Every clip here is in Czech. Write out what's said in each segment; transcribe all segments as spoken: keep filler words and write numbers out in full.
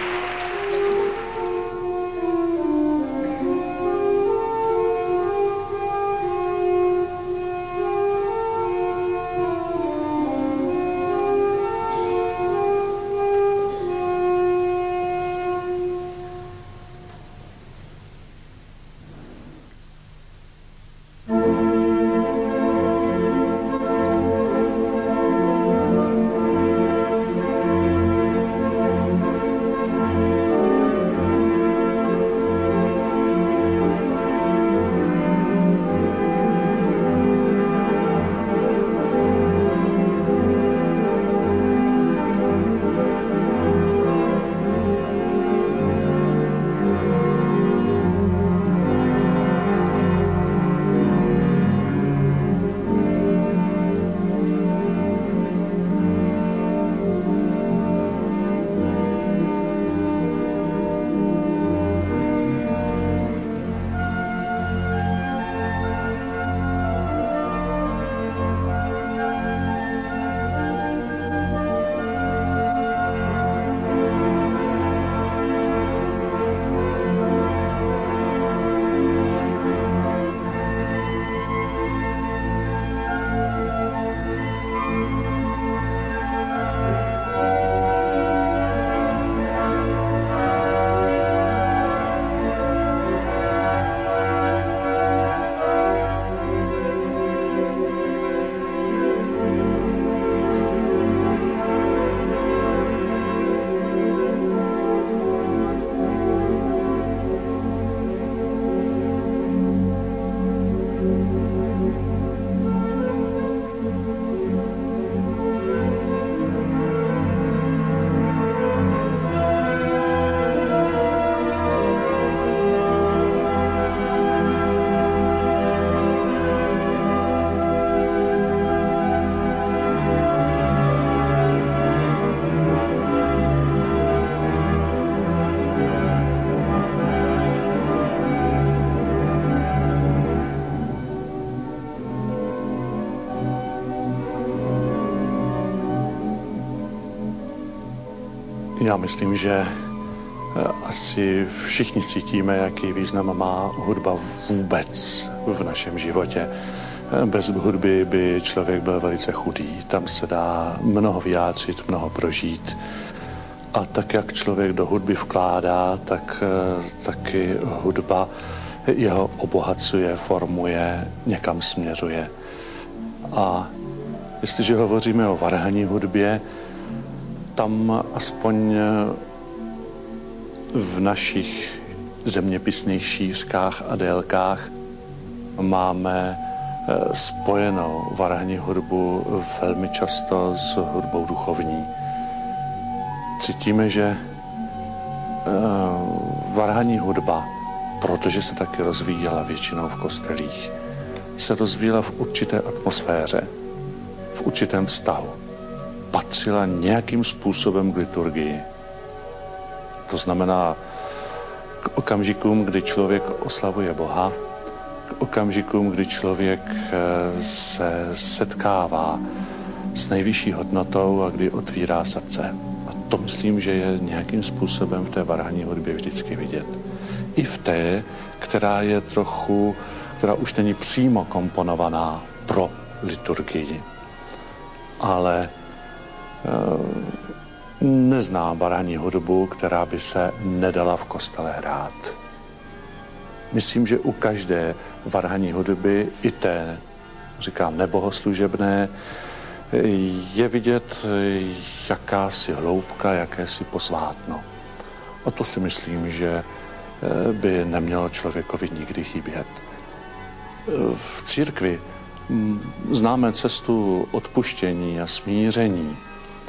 Já myslím, že asi všichni cítíme, jaký význam má hudba vůbec v našem životě. Bez hudby by člověk byl velice chudý. Tam se dá mnoho vyjádřit, mnoho prožít. A tak, jak člověk do hudby vkládá, tak taky hudba jeho obohacuje, formuje, někam směřuje. A jestliže hovoříme o varhanní hudbě, tam aspoň v našich zeměpisných šířkách a délkách máme spojenou varhanní hudbu velmi často s hudbou duchovní. Cítíme, že varhanní hudba, protože se taky rozvíjela většinou v kostelích, se rozvíjela v určité atmosféře, v určitém vztahu. Patřila nějakým způsobem k liturgii. To znamená k okamžikům, kdy člověk oslavuje Boha, k okamžikům, kdy člověk se setkává s nejvyšší hodnotou a kdy otvírá srdce. A to myslím, že je nějakým způsobem v té varhanní hudbě vždycky vidět. I v té, která je trochu, která už není přímo komponovaná pro liturgii. Ale neznám varhanní hudbu, která by se nedala v kostele hrát. Myslím, že u každé varhanní hudby, i té, říkám, nebohoslužebné, je vidět jakási hloubka, jakési posvátno. A to si myslím, že by nemělo člověkovi nikdy chybět. V církvi známe cestu odpuštění a smíření,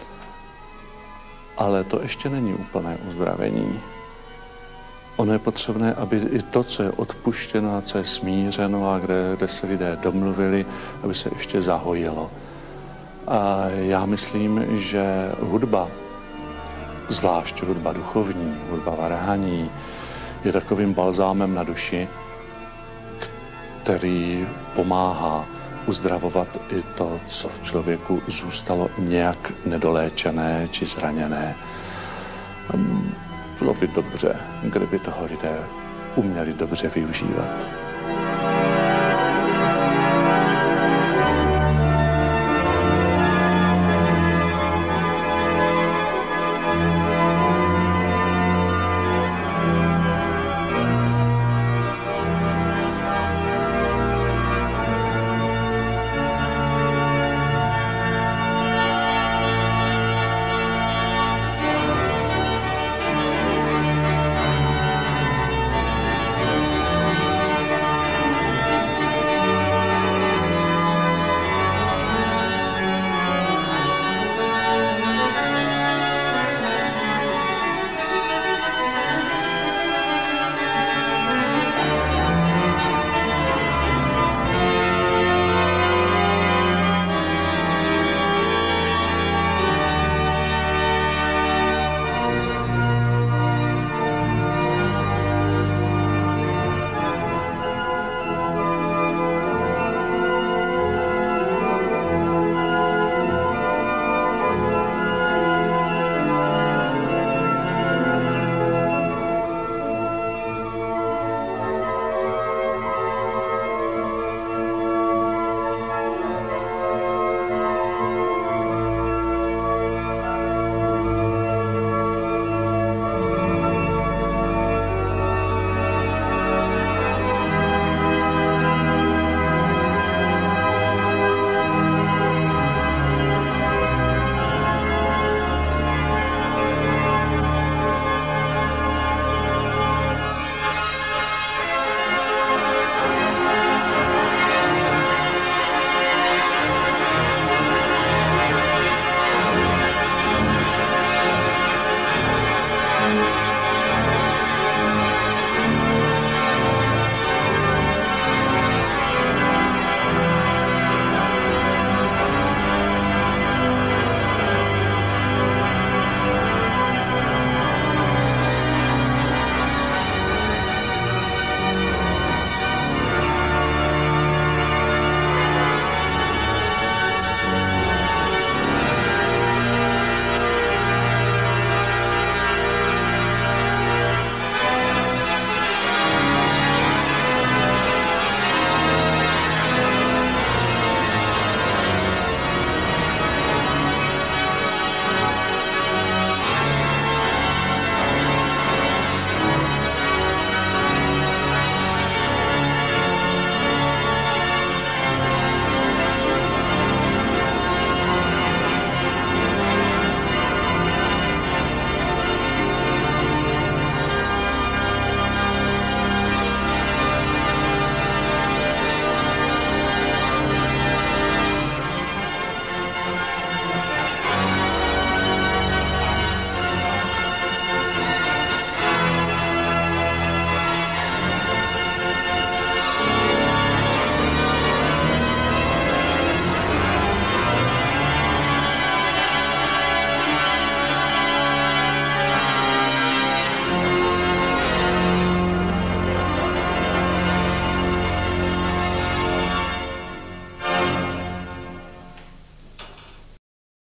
ale to ještě není úplné uzdravení. Ono je potřebné, aby i to, co je odpuštěno a co je smířeno a kde, kde se lidé domluvili, aby se ještě zahojilo. A já myslím, že hudba, zvlášť hudba duchovní, hudba varhaní, je takovým balzámem na duši, který pomáhá uzdravovat i to, co v člověku zůstalo nějak nedoléčené či zraněné. Bylo by dobře, kdyby toho lidé uměli dobře využívat.